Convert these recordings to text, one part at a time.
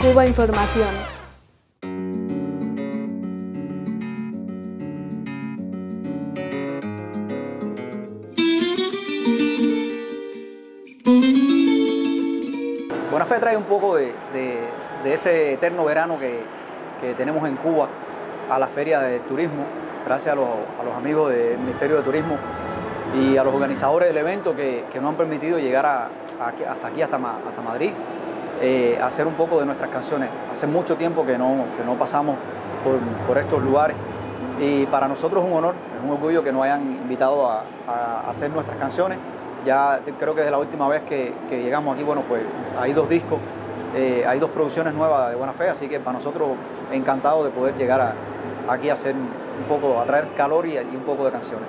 Cuba Información. Buena Fe trae un poco de ese eterno verano que tenemos en Cuba a la Feria del Turismo, gracias a los amigos del Ministerio de Turismo y a los organizadores del evento que nos han permitido llegar hasta aquí, hasta Madrid, a hacer un poco de nuestras canciones. Hace mucho tiempo que no pasamos por estos lugares y para nosotros es un honor, es un orgullo que nos hayan invitado a hacer nuestras canciones. Ya creo que desde la última vez que llegamos aquí, bueno, pues hay 2 discos, hay 2 producciones nuevas de Buena Fe, así que para nosotros encantado de poder llegar aquí a hacer un poco, a traer calor y un poco de canciones.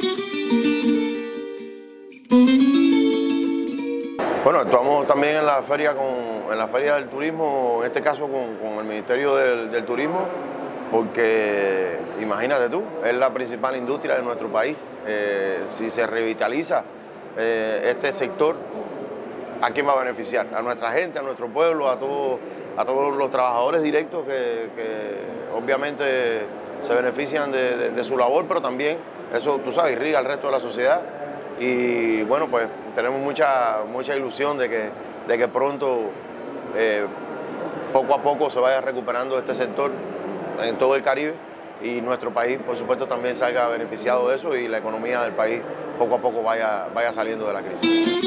Bueno, actuamos también en la feria del turismo, en este caso con el Ministerio del Turismo, porque imagínate tú, es la principal industria de nuestro país. Si se revitaliza este sector, ¿a quién va a beneficiar? A nuestra gente, a nuestro pueblo, a todos los trabajadores directos que obviamente se benefician de su labor, pero también eso, tú sabes, irriga al resto de la sociedad. Y bueno, pues tenemos mucha ilusión de que pronto, poco a poco, se vaya recuperando este sector en todo el Caribe y nuestro país, por supuesto, también salga beneficiado de eso y la economía del país poco a poco vaya saliendo de la crisis.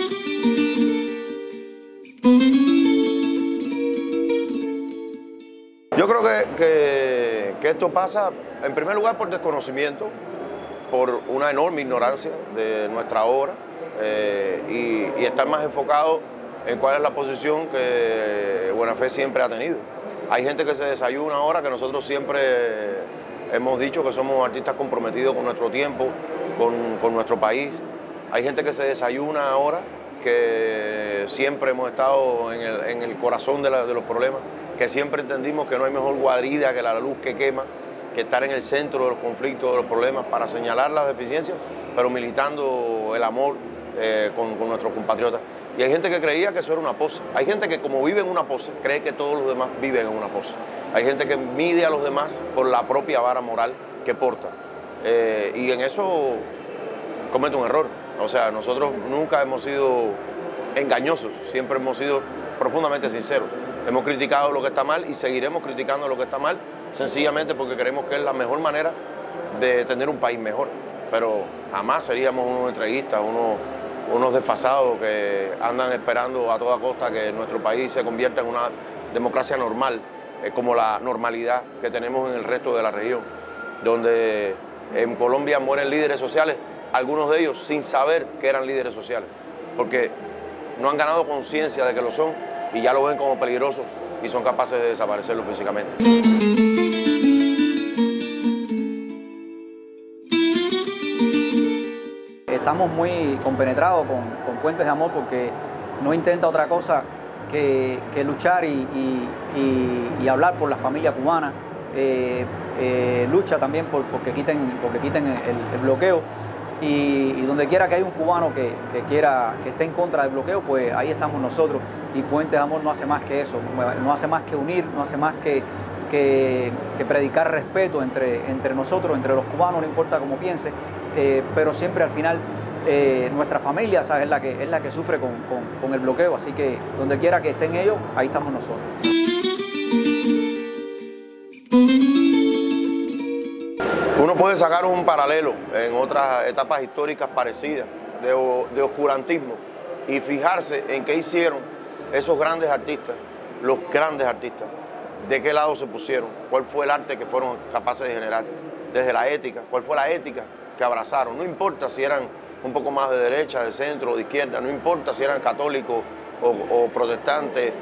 Yo creo que esto pasa, en primer lugar, por desconocimiento, por una enorme ignorancia de nuestra obra y estar más enfocado en cuál es la posición que Buena Fe siempre ha tenido. Hay gente que se desayuna ahora, que nosotros siempre hemos dicho que somos artistas comprometidos con nuestro tiempo, con nuestro país. Hay gente que se desayuna ahora, que siempre hemos estado en el corazón de los problemas, que siempre entendimos que no hay mejor guarida que la luz que quema, que estar en el centro de los conflictos, de los problemas, para señalar las deficiencias, pero militando el amor con nuestros compatriotas. Y hay gente que creía que eso era una pose. Hay gente que, como vive en una pose, cree que todos los demás viven en una pose. Hay gente que mide a los demás por la propia vara moral que porta. Y en eso comete un error. O sea, nosotros nunca hemos sido engañosos, siempre hemos sido profundamente sinceros. Hemos criticado lo que está mal y seguiremos criticando lo que está mal, sencillamente porque creemos que es la mejor manera de tener un país mejor. Pero jamás seríamos unos entreguistas, unos desfasados que andan esperando a toda costa que nuestro país se convierta en una democracia normal, como la normalidad que tenemos en el resto de la región, donde en Colombia mueren líderes sociales, algunos de ellos sin saber que eran líderes sociales, porque no han ganado conciencia de que lo son y ya lo ven como peligrosos y son capaces de desaparecerlo físicamente. Estamos muy compenetrados con Puentes de Amor porque no intenta otra cosa que luchar y hablar por la familia cubana. Lucha también porque quiten el bloqueo y donde quiera que haya un cubano que esté en contra del bloqueo, pues ahí estamos nosotros. Y Puentes de Amor no hace más que eso, no hace más que unir, no hace más que predicar respeto entre nosotros, entre los cubanos, no importa cómo piense, pero siempre al final nuestra familia, ¿sabes?, es la que sufre con el bloqueo, así que donde quiera que estén ellos, ahí estamos nosotros. Uno puede sacar un paralelo en otras etapas históricas parecidas de oscurantismo y fijarse en qué hicieron esos grandes artistas, los grandes artistas, de qué lado se pusieron, cuál fue el arte que fueron capaces de generar, desde la ética, cuál fue la ética que abrazaron. No importa si eran un poco más de derecha, de centro o de izquierda, no importa si eran católicos o protestantes,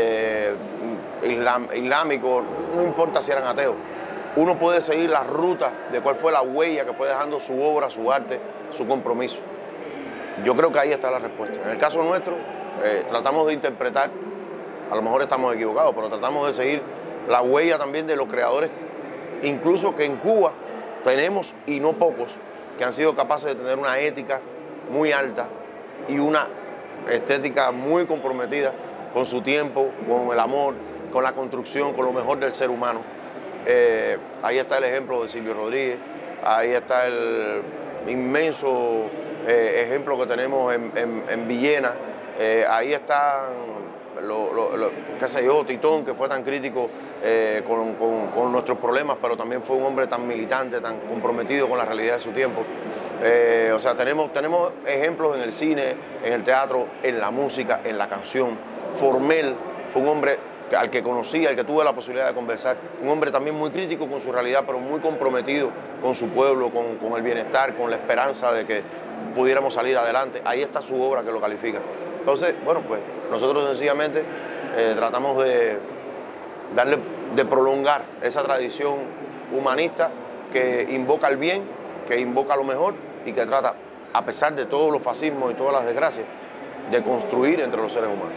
islámicos, no importa si eran ateos. Uno puede seguir la ruta de cuál fue la huella que fue dejando su obra, su arte, su compromiso. Yo creo que ahí está la respuesta. En el caso nuestro, tratamos de interpretar, a lo mejor estamos equivocados, pero tratamos de seguir la huella también de los creadores, incluso que en Cuba tenemos, y no pocos, que han sido capaces de tener una ética muy alta y una estética muy comprometida con su tiempo, con el amor, con la construcción, con lo mejor del ser humano. Ahí está el ejemplo de Silvio Rodríguez, ahí está el inmenso ejemplo que tenemos en Villena, ahí están qué sé yo, Titón, que fue tan crítico con nuestros problemas, pero también fue un hombre tan militante, tan comprometido con la realidad de su tiempo. O sea, tenemos ejemplos en el cine, en el teatro, en la música, en la canción. Formel fue un hombre al que conocí, al que tuve la posibilidad de conversar, un hombre también muy crítico con su realidad, pero muy comprometido con su pueblo, con el bienestar, con la esperanza de que pudiéramos salir adelante. Ahí está su obra que lo califica. Entonces, bueno, pues nosotros sencillamente tratamos de prolongar esa tradición humanista que invoca el bien, que invoca lo mejor y que trata, a pesar de todos los fascismos y todas las desgracias, de construir entre los seres humanos.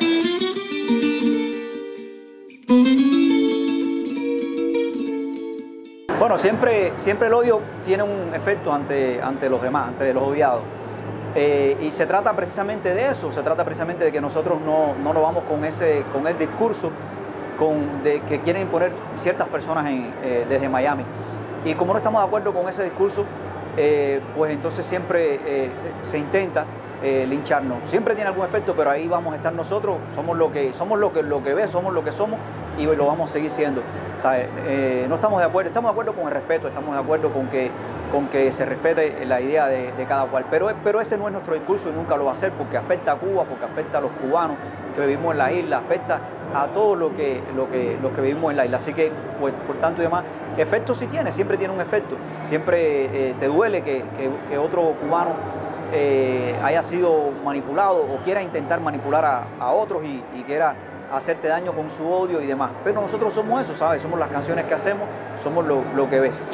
Bueno, siempre el odio tiene un efecto ante los demás, ante los odiados. Y se trata precisamente de eso, se trata precisamente de que nosotros no nos vamos con el discurso que quieren imponer ciertas personas desde Miami. Y como no estamos de acuerdo con ese discurso, pues entonces siempre se intenta lincharnos. Siempre tiene algún efecto, pero ahí vamos a estar nosotros, somos lo que ves, somos lo que somos y lo vamos a seguir siendo. ¿Sabes? No estamos de acuerdo, estamos de acuerdo con el respeto, estamos de acuerdo con que se respete la idea de cada cual, pero ese no es nuestro discurso y nunca lo va a ser, porque afecta a Cuba, porque afecta a los cubanos que vivimos en la isla, afecta a todos los que vivimos en la isla. Así que, pues, por tanto y demás, efecto sí tiene, siempre tiene un efecto, siempre te duele que otro cubano haya sido manipulado o quiera intentar manipular a otros y quiera hacerte daño con su odio y demás. Pero nosotros somos eso, ¿sabes? Somos las canciones que hacemos, somos lo que ves.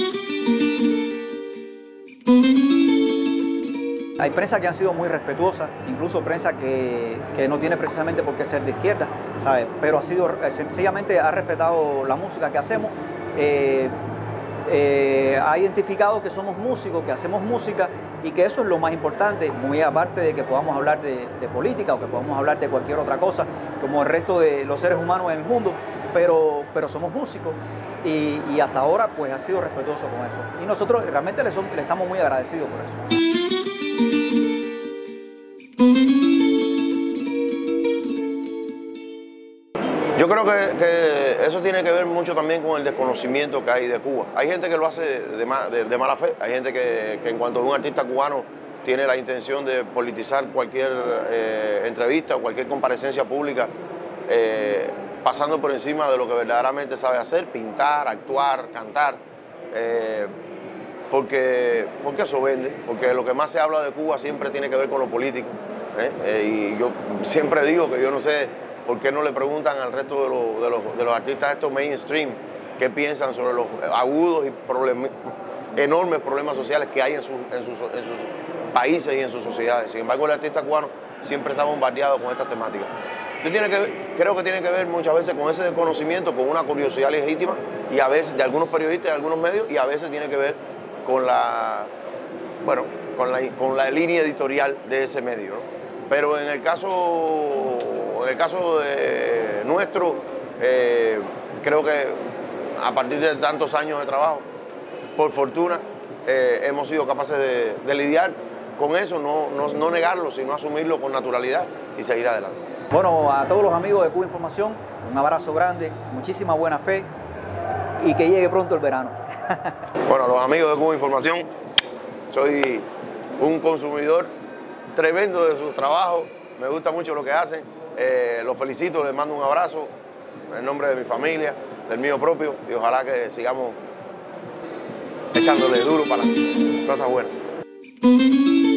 Hay prensa que han sido muy respetuosas, incluso prensa que no tiene precisamente por qué ser de izquierda, ¿sabes? Pero sencillamente ha respetado la música que hacemos. Ha identificado que somos músicos, que hacemos música y que eso es lo más importante, muy aparte de que podamos hablar de política o que podamos hablar de cualquier otra cosa, como el resto de los seres humanos en el mundo, pero somos músicos y hasta ahora pues ha sido respetuoso con eso. Y nosotros realmente le estamos muy agradecidos por eso. Yo creo que eso tiene que ver mucho también con el desconocimiento que hay de Cuba. Hay gente que lo hace de mala fe, hay gente que en cuanto a un artista cubano tiene la intención de politizar cualquier entrevista o cualquier comparecencia pública, pasando por encima de lo que verdaderamente sabe hacer, pintar, actuar, cantar, porque eso vende, porque lo que más se habla de Cuba siempre tiene que ver con lo político. Y yo siempre digo que yo no sé ¿por qué no le preguntan al resto de los artistas estos mainstream qué piensan sobre los agudos y enormes problemas sociales que hay en sus países y en sus sociedades? Sin embargo, el artista cubano siempre está bombardeado con estas temáticas. Creo que tiene que ver muchas veces con ese desconocimiento, con una curiosidad legítima y a veces de algunos periodistas, de algunos medios, y a veces tiene que ver con la línea editorial de ese medio, ¿no? Pero en el caso nuestro, creo que a partir de tantos años de trabajo, por fortuna, hemos sido capaces de lidiar con eso, no negarlo, sino asumirlo con naturalidad y seguir adelante. Bueno, a todos los amigos de Cuba Información, un abrazo grande, muchísima buena fe y que llegue pronto el verano. Bueno, los amigos de Cuba Información, soy un consumidor tremendo de sus trabajos, me gusta mucho lo que hacen, los felicito, les mando un abrazo en nombre de mi familia, del mío propio, y ojalá que sigamos echándole duro para cosas buenas.